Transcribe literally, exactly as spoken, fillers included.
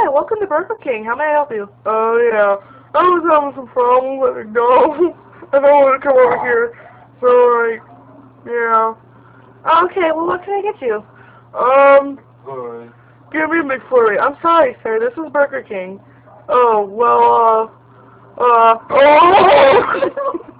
Hi, welcome to Burger King. How may I help you? Oh, yeah. I was having some problems with McDonald's. I don't want to come over here. So, like, yeah. Okay, well, what can I get you? Um, Alright. give me a McFlurry. I'm sorry, sir. This is Burger King. Oh, well, uh, uh, oh!